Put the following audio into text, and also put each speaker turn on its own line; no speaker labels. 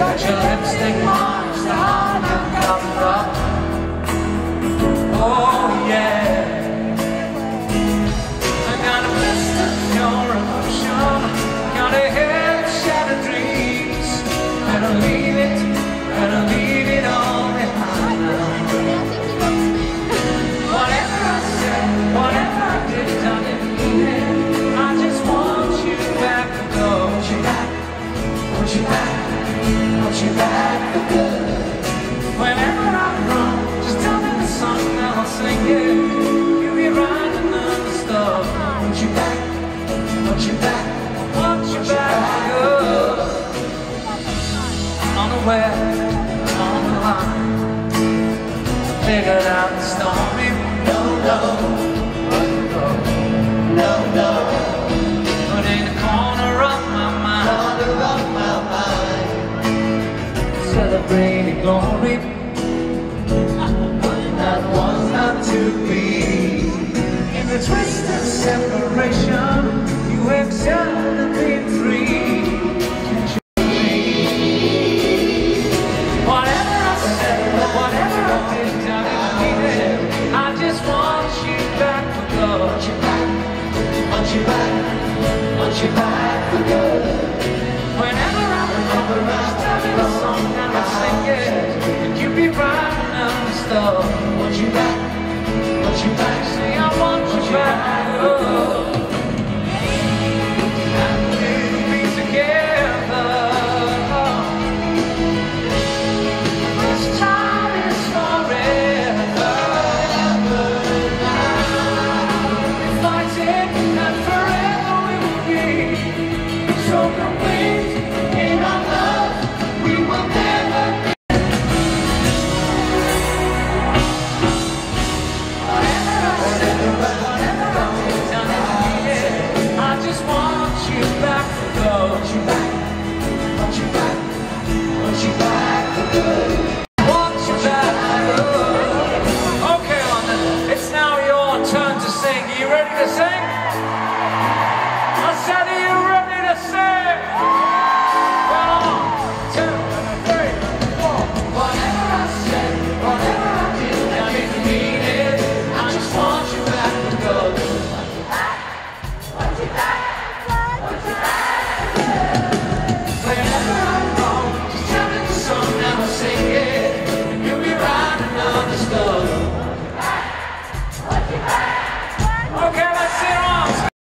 Got your lipstick marks on the cover. Oh yeah, I got a list of your emotion, got a head shattered dreams. Better leave it all behind now. Whatever I said, whatever I did, I didn't mean it. I just want you back to go. Want you back, want you back, want you back for good. Whenever I'm wrong, just tell me the song and I'll sing it. You'll be right another stuff. Want you back, want you back, want you back for good. Unaware, on the line, figured out the story. No, no, no, no. But in the corner of my mind, celebrating glory that was not to be. In the twist of separation, you excelled at being free. Whatever I said, whatever I did, I didn't mean it. I just want you back for good. Want you back, want you back, want you back for good. Whenever I'm wrong, just tell me the song and I'll sing it. And you be right and stuff. Want you back, want you back.